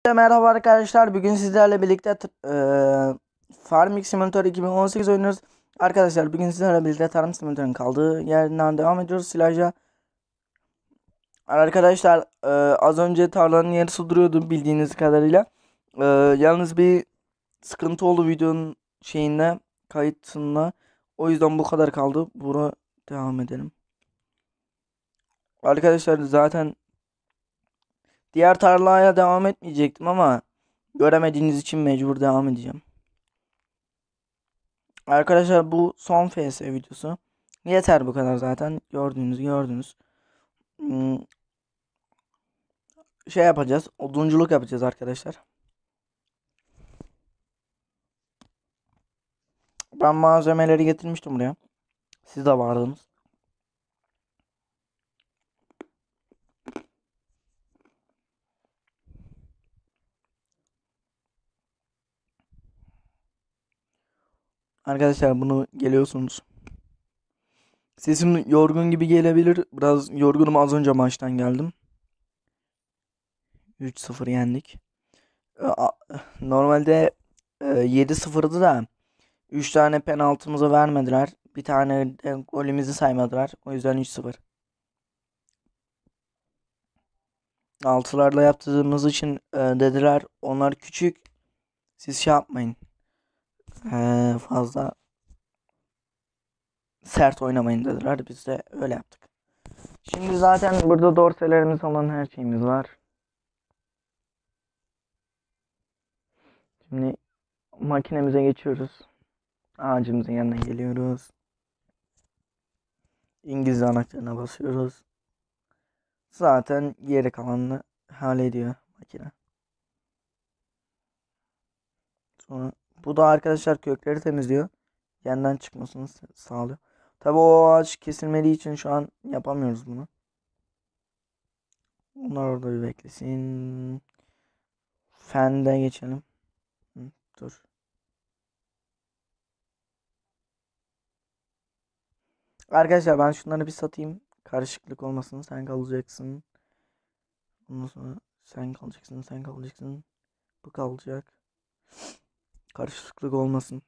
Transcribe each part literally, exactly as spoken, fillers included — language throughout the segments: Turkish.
Merhaba arkadaşlar. Bugün sizlerle birlikte t- eee Farming Simulator iki bin on sekiz oynuyoruz. Arkadaşlar bugün sizlerle birlikte Tarım Simulator'ın kaldığı yerden devam ediyoruz silajla. Arkadaşlar eee, az önce tarlanın yarısı duruyordu bildiğiniz kadarıyla. Eee, yalnız bir sıkıntı oldu videonun şeyinde, kayıtında. O yüzden bu kadar kaldı. Buna devam edelim. Arkadaşlar zaten diğer tarlaya devam etmeyecektim ama göremediğiniz için mecbur devam edeceğim. Arkadaşlar bu son F S videosu. Yeter bu kadar zaten. Gördüğünüz gördünüz. Hmm, Şey yapacağız. Odunculuk yapacağız arkadaşlar. Ben malzemeleri getirmiştim buraya. Siz de vardınız. Arkadaşlar bunu geliyorsunuz. Sesim yorgun gibi gelebilir. Biraz yorgunum, az önce maçtan geldim. üç sıfır yendik. Ee, a- Normalde e, yedi sıfırdı da üç tane penaltımızı vermediler. Bir tane de golümüzü saymadılar. O yüzden üç sıfır. Altılarla yaptığımız için e, dediler onlar küçük. Siz şey yapmayın. E, fazla sert oynamayın dediler. Biz de öyle yaptık. Şimdi zaten burada dorselerimiz olan her şeyimiz var. Şimdi makinemize geçiyoruz. Ağacımızın yanına geliyoruz. İngiliz anahtarına basıyoruz. Zaten geri kalanını hallediyor makine. Sonra bu da arkadaşlar kökleri temizliyor. Yandan çıkmasını sağlıyor. Tabi o ağaç kesilmediği için şu an yapamıyoruz bunu. Onlar orada bir beklesin. Fende geçelim. Hı, dur. Arkadaşlar ben şunları bir satayım. Karışıklık olmasın. Sen kalacaksın. Ondan sonra sen kalacaksın. Sen kalacaksın. Bu kalacak. Karışıklık olmasın.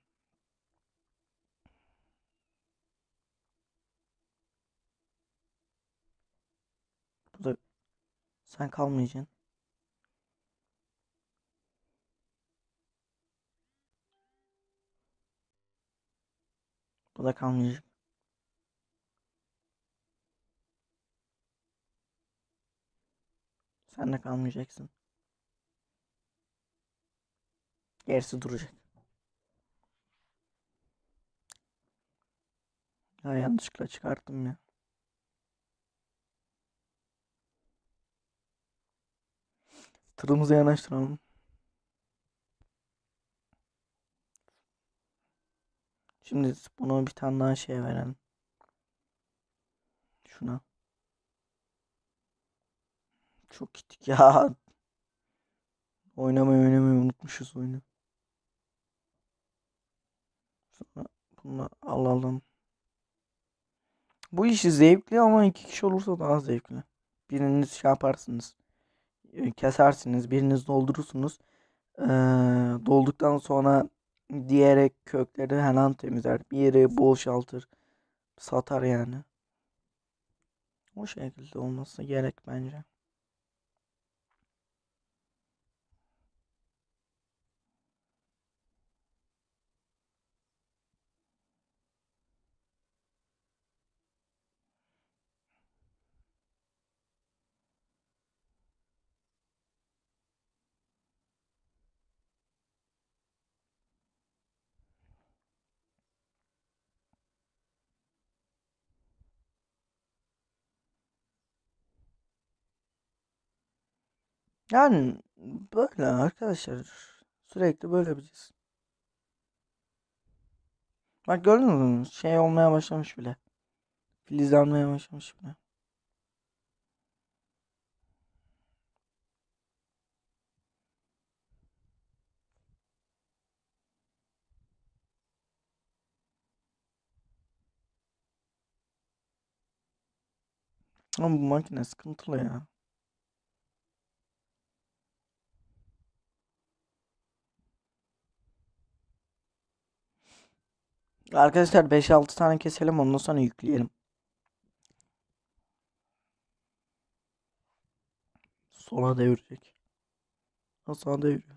Bu da sen kalmayacaksın. Bu da kalmayacak. Sen de kalmayacaksın. Gerisi duracak. Ya yanlışlıkla çıkarttım ya. Tırımızı yanaştıralım. Şimdi bunu bir tane daha şey verelim. Şuna. Çok gittik ya. Oynamayı oynamayı unutmuşuz oyunu. Sonra bunu alalım. Bu işi zevkli ama iki kişi olursa daha zevkli. Biriniz şey yaparsınız. e, Kesersiniz. Biriniz doldurursunuz. Ee, dolduktan sonra diğeri kökleri hemen temizler. Bir yeri boşaltır. Satar yani. O şekilde olması gerek bence. Yani böyle arkadaşlar. Sürekli böyle yapacağız. Bak gördün mü? Şey olmaya başlamış bile. Filizlenmeye başlamış bile. Ama bu makine sıkıntılı ya. Arkadaşlar beş altı tane keselim, ondan sonra yükleyelim. Sola devirecek. Ha, sağa deviriyor.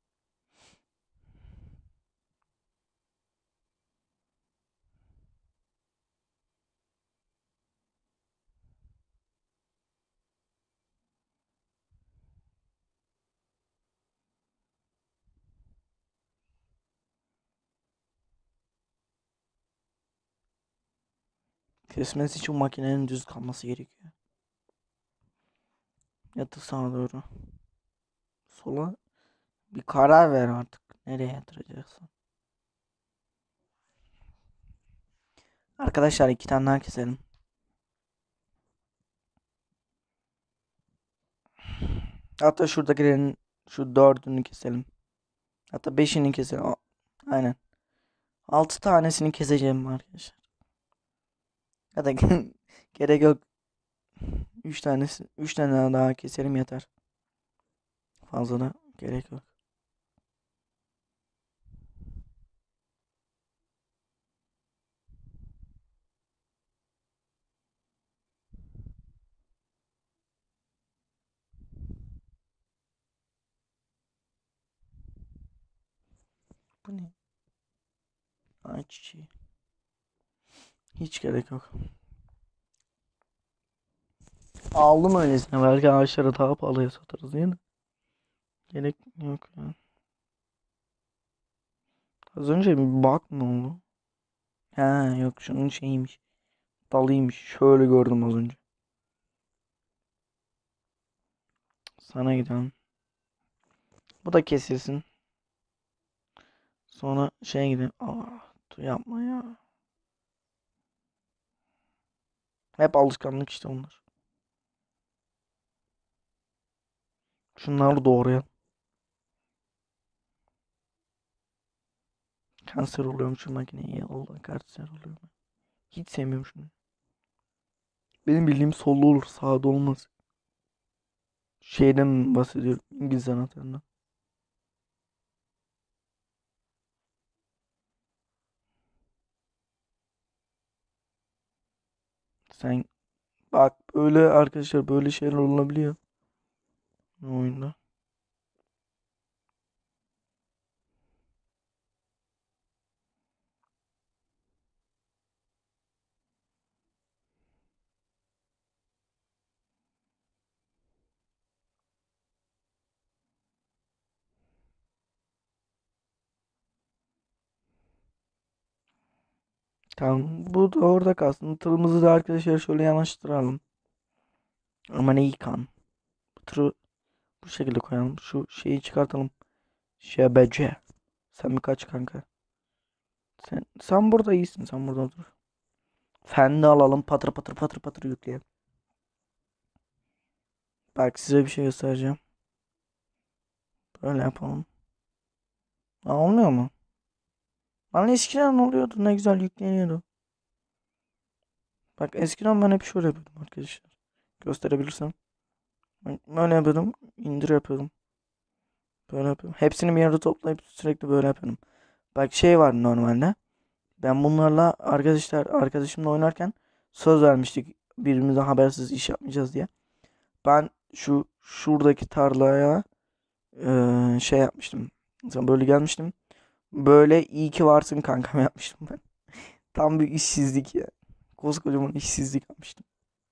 Kesmesi için makinenin düz kalması gerekiyor. Yatır sağa doğru. Sola. Bir karar ver artık. Nereye yatıracaksın? Arkadaşlar iki tane daha keselim. Hatta şuradakilerin şu dördünü keselim. Hatta beşini keselim. A- Aynen. Altı tanesini keseceğim arkadaşlar. Hatta gerek yok. Üç tanesi, üç tane daha keselim yeter. Fazla da gerek yok. Bu ne? Ay çiçeği. Hiç gerek yok. Aldım öylesine. Belki ağaçlara daha pahalıya satarız değil mi? Gerek yok ya. Az önce bir bak ne oldu? Ha yok, şunun şeyiymiş. Dalıymış. Şöyle gördüm az önce. Sana gidelim. Bu da kesilsin. Sonra şeye gidelim. Aa, dur yapma ya. Hep alışkanlık işte onlar. Şunları doğrayalım. Kanser oluyorum şu makineye. Ya Allah, kanser oluyorum. Hiç sevmiyorum şunu. Benim bildiğim solda olur, sağda olmaz. Şeyden bahsediyorum. İngiliz anahtarından. Sen bak, böyle arkadaşlar, böyle şeyler olabiliyor oyunda. Tamam, bu da orada kalsın. Tırımızı da arkadaşlar şöyle yanaştıralım. Ama ne yıkan. Bu tırı bu şekilde koyalım. Şu şeyi çıkartalım. Şebece. Sen bir kaç kanka. Sen, sen burada iyisin. Sen burada dur. Fen de alalım. Patır patır patır patır yükleyelim. Bak, size bir şey göstereceğim. Böyle yapalım. Aa, olmuyor mu? Lan eskiden oluyordu. Ne güzel yükleniyordu. Bak, eskiden ben hep şöyle yapıyordum arkadaşlar. Gösterebilirsem. Bak, böyle yapıyordum. İndir yapıyordum. Böyle yapıyordum. Hepsini bir yerde toplayıp sürekli böyle yapıyordum. Bak, şey var normalde. Ben bunlarla arkadaşlar arkadaşımla oynarken söz vermiştik. Birbirimize habersiz iş yapmayacağız diye. Ben şu şuradaki tarlaya eee, şey yapmıştım. Mesela böyle gelmiştim. Böyle iyi ki varsın kankam yapmıştım ben. Tam bir işsizlik ya. Koskocaman işsizlik yapmıştım.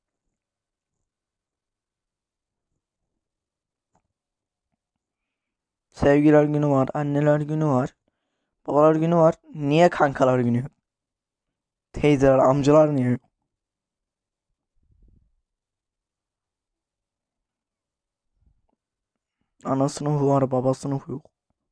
Sevgiler günü var. Anneler günü var. Babalar günü var. Niye kankalar günü yok? Teyzeler, amcalar niye yok? Ana sınıfı var. Baba sınıfı yok.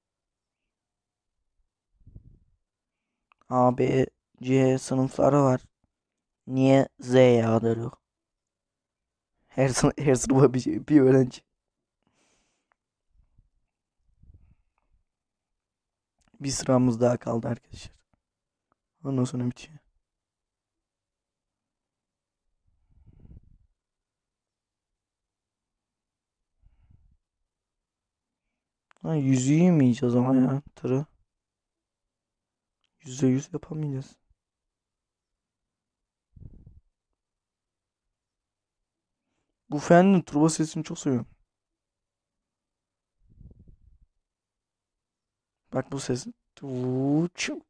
A, B, C sınıfları var. Niye Z yağları yok? Her, sınıf, her sınıfa bir, şey- bir öğrenci. Bir sıramız daha kaldı arkadaşlar. Ondan sonra bitiyor. Ha, yüzü yemeyeceğiz ama ya tırı. Yüzde yüz yapamayacağız. Bu Fen'in turbo sesini çok seviyorum. Bak bu ses. Tuu, çiu.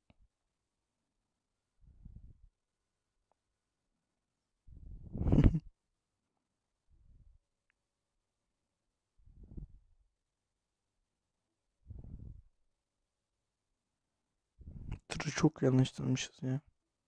Tırı çok yanlıştırmışız ya.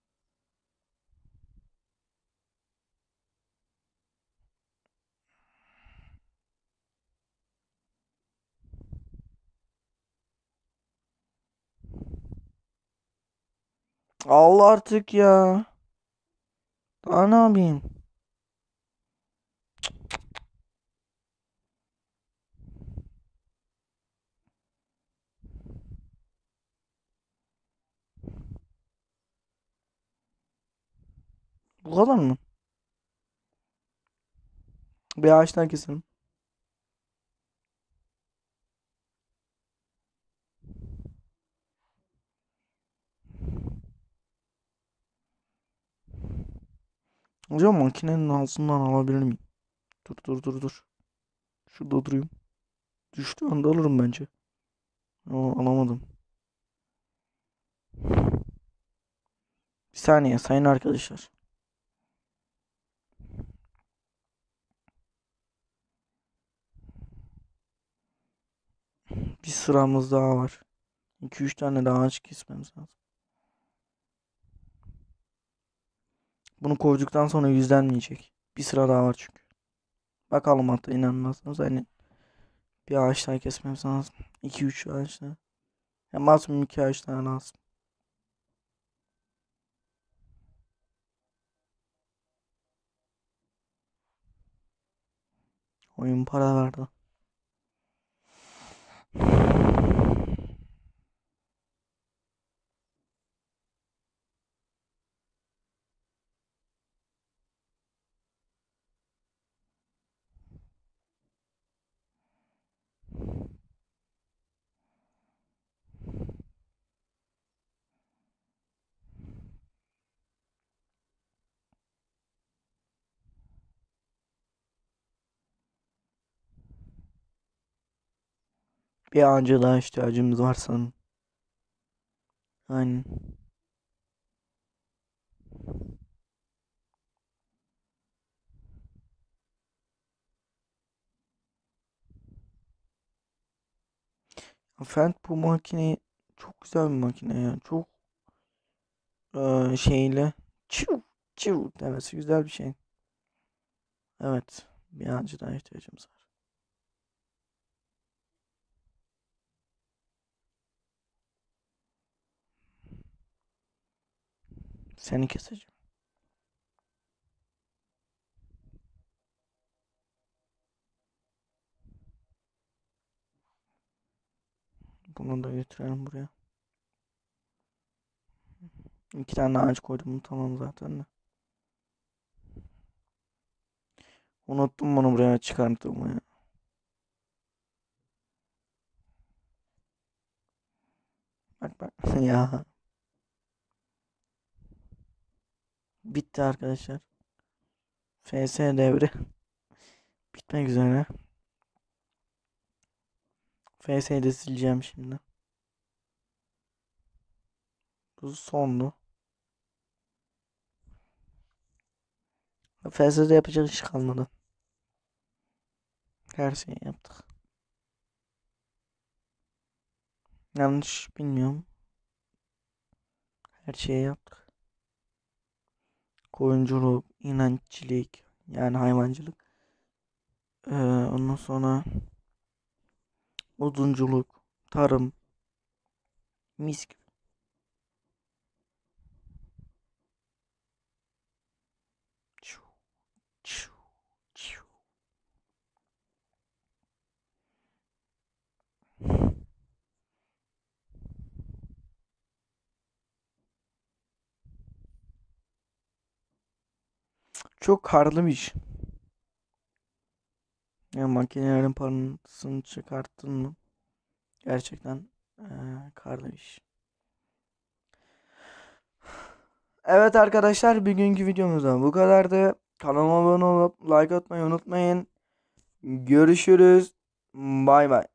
Allah artık ya. Daha ne yapayım? Bu kadar mı? Bir ağaçtan keselim. Hocam makinenin altından alabilir miyim? Dur dur dur dur. Şurada durayım. Düştüğü anda alırım bence. Ama alamadım. Bir saniye sayın arkadaşlar. Bir sıramız daha var. iki üç tane daha ağaç kesmemiz lazım. Bunu koyduktan sonra yüzlenmeyecek. Bir sıra daha var çünkü. Bakalım hatta inanmazsınız. Hani bir ağaç daha kesmemiz lazım. iki üç ağaç daha. Ya maksimum iki ağaç daha lazım. Oyun para verdi. Bir ağaca daha ihtiyacımız var sanırım. Aynen. Fent bu makine çok güzel bir makine ya. Çok eee, şeyle çiv çiv demesi güzel bir şey. Evet. Bir ağaca daha ihtiyacımız var. Seni keseceğim. Bunu da getirelim buraya. İki tane ağaç koydum. Tamam zaten de. Unuttum bunu buraya çıkarttığımı ya. Bak bak. Ya. Bitti arkadaşlar. F S devri bitmek üzere. F S'yi de sileceğim şimdi. Bu sondu. F S'de yapacak iş kalmadı. Her şeyi yaptık. Yanlış bilmiyorum. Her şeyi yaptık. Koyunculuk, inanççılık, yani hayvancılık. Ee, ondan sonra odunculuk, tarım, mis gibi. Çiu, çiu, çiu. Çok karlı bir iş. Yani makinelerin parasını çıkarttın mı? Gerçekten eee karlı bir iş. Evet arkadaşlar, bugünkü videomuzda bu kadardı. Kanalıma abone olup like atmayı unutmayın. Görüşürüz. Bay bay.